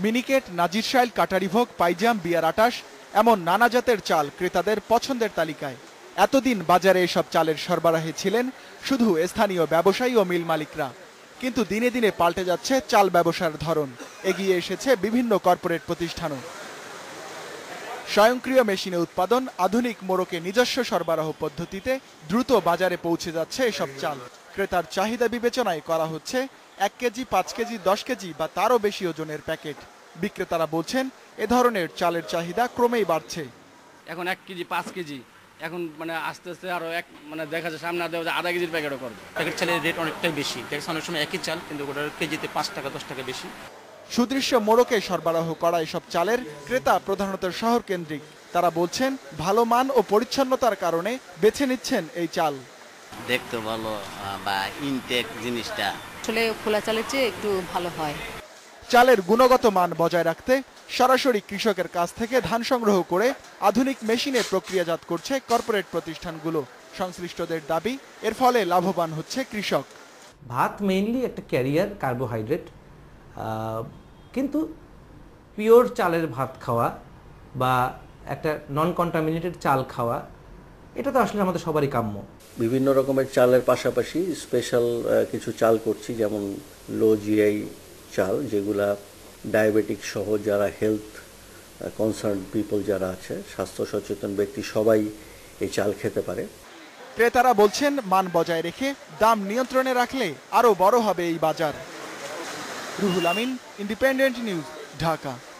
মিনিকেট, নাজিরশাইল, কাটারিভোগ, পাইজাম, বিয়ার ২৮ এমন নানা জাতের চাল ক্রেতাদের পছন্দের তালিকায়। এতদিন বাজারে এসব চালের সরবরাহে ছিলেন শুধু স্থানীয় ব্যবসায়ী ও মিল মালিকরা, কিন্তু দিনে দিনে পাল্টে যাচ্ছে চাল ব্যবসার ধরন। এগিয়ে এসেছে বিভিন্ন কর্পোরেট প্রতিষ্ঠানও। স্বয়ংক্রিয় মেশিনে উৎপাদন, আধুনিক মোড়কে নিজস্ব সরবরাহ পদ্ধতিতে দ্রুত বাজারে পৌঁছে যাচ্ছে এসব চাল। ক্রেতার চাহিদা বিবেচনায় করা হচ্ছে ১ কেজি, ৫ কেজি, ১০ কেজি বা তারও বেশি ওজনের প্যাকেট। বিক্রেতারা বলছেন এ ধরনের চালের চাহিদা ক্রমেই বাড়ছে। এখন ১ কেজি, ৫ কেজি, এখন আস্তে আস্তে আরো দেখা যায় সামনে আধা কেজির প্যাকেটও করবে। প্যাকেট চালের রেট অনেকটাই বেশি, অনেক সময় একই চাল কিন্তু ওটার কেজিতে ৫ টাকা ১০ টাকা বেশি। সুদৃশ্য মোড়কে সরবরাহ করা এসব চালের ক্রেতা প্রধানত শহর কেন্দ্রিক। তারা বলছেন ভালো মান ও পরিচ্ছন্নতার কারণে বেছে নিচ্ছেন এই চাল। দেখতে ভালো বা ইনটেক জিনিসটা আসলে খোলা চালের চেয়ে একটু ভালো হয়। চালের গুণগত মান বজায় রাখতে সরাসরি কৃষকের কাছ থেকে ধান সংগ্রহ করে আধুনিক মেশিনে প্রক্রিয়াজাত করছে কর্পোরেট প্রতিষ্ঠানগুলো। সংশ্লিষ্টদের দাবি এর ফলে লাভবান হচ্ছে কৃষক। ভাত মেইনলি একটা ক্যারিয়ার কার্বোহাইড্রেট, কিন্তু পিওর চালের ভাত খাওয়া বা একটা নন কন্টামিনেটেড চাল খাওয়া, এটা তো আসলে আমাদের সবারই কাম্য। বিভিন্ন রকমের চালের পাশাপাশি স্পেশাল কিছু চাল করছি, যেমন লো জিআই চাল, যেগুলা ডায়াবেটিক সহ যারা হেলথ কনসার্ন পিপল যারা আছে, স্বাস্থ্য সচেতন ব্যক্তি সবাই এই চাল খেতে পারে। ক্রেতারা বলছেন মান বজায় রেখে দাম নিয়ন্ত্রণে রাখলে আরও বড় হবে এই বাজার। Ruhul Amin, Independent News, Dhaka.